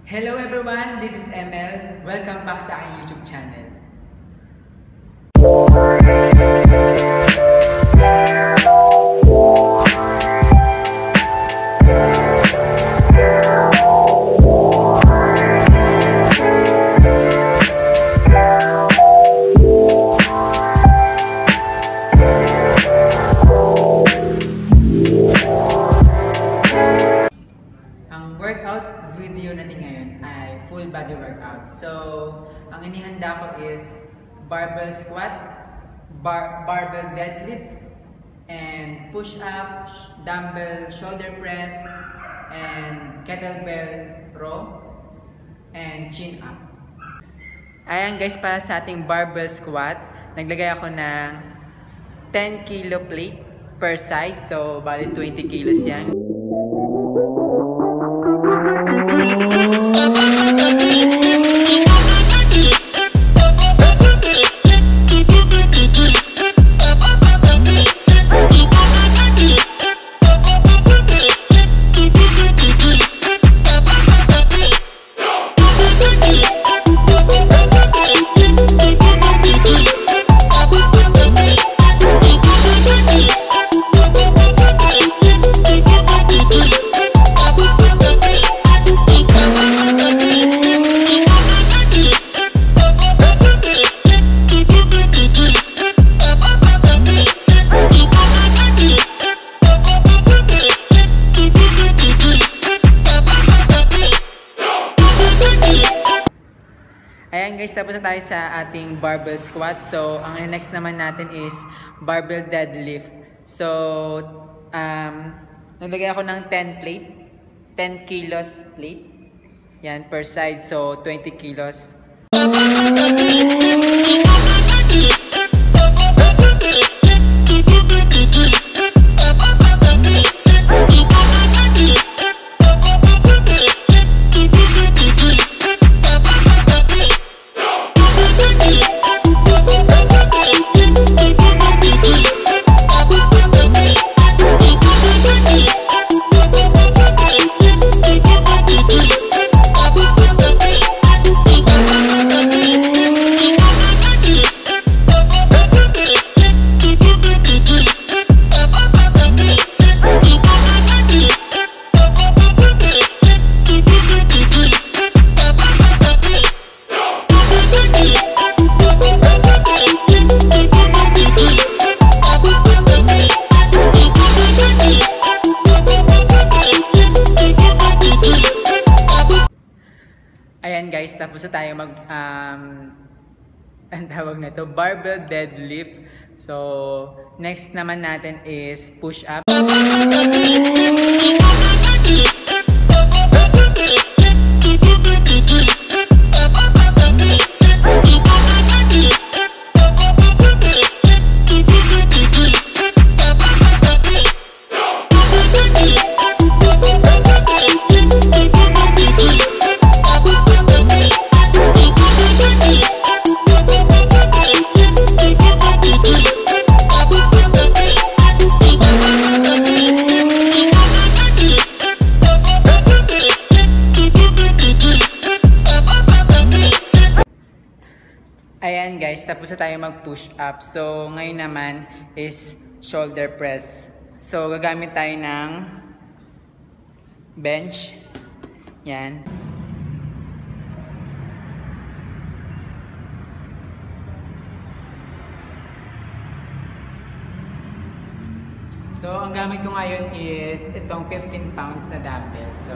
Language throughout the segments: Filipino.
Hello everyone, this is ML. Welcome back sa aking YouTube channel. Workout video natin ngayon ay full body workout. So, ang inihanda ko is barbell squat, barbell deadlift, and push up, dumbbell shoulder press, and kettlebell row, and chin up. Ayan guys, para sa ating barbell squat, naglagay ako ng 10 kilo plate per side. So, bali 20 kilos yan. Ayan guys, tapos na tayo sa ating barbell squat. So, ang next naman natin is barbell deadlift. So, naglagay ako ng 10 plate, 10 kilos plate. Yan, per side. So, 20 kilos. Ayan guys, tapos na tayo mag ang tawag na to, barbell deadlift. So, next naman natin is push up. Ayan guys, tapos na tayo mag-push up. So, ngayon naman is shoulder press. So, gagamit tayo ng bench. Yan. So, ang gamit ko ngayon is itong 15 pounds na dumbbell. So,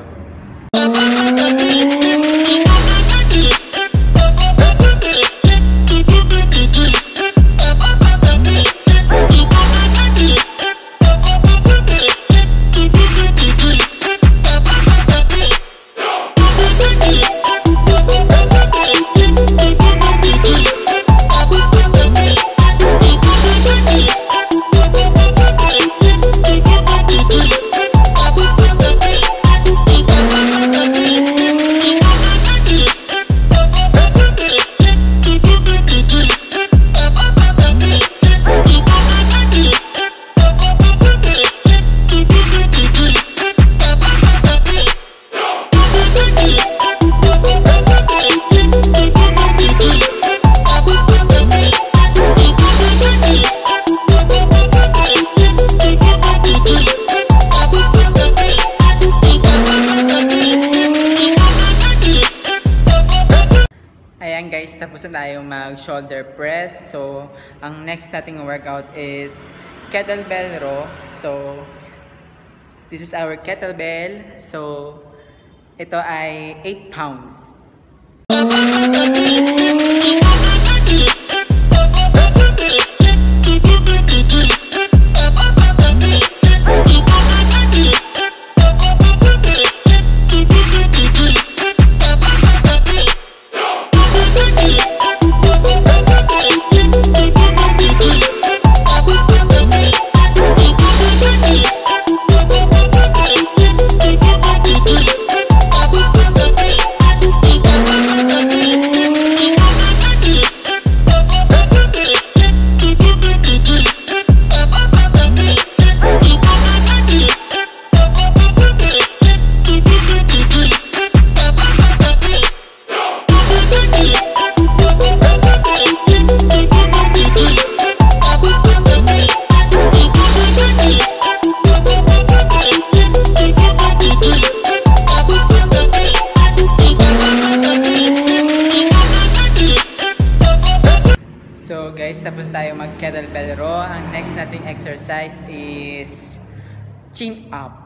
tayo mag shoulder press. So, ang next nating workout is kettlebell row. So, this is our kettlebell. So, ito ay 8 pounds. So guys, tapos tayo mag kettlebell row. Ang next nating exercise is chin up.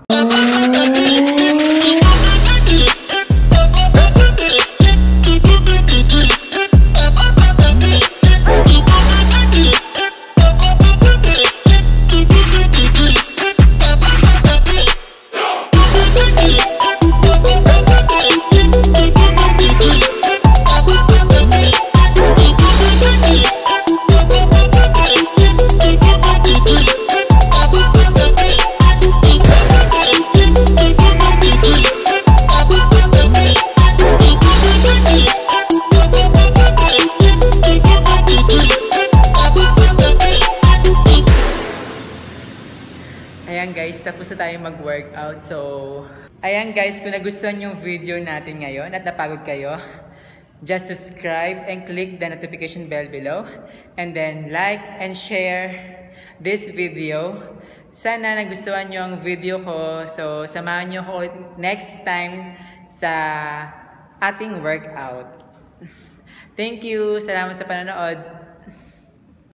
Ayan guys, tapos na tayo mag-workout. So, ayan guys, kung nagustuhan yung video natin ngayon at napagod kayo, just subscribe and click the notification bell below. And then like and share this video. Sana nagustuhan nyo ang video ko. So, samahan nyo ko next time sa ating workout. Thank you! Salamat sa panonood!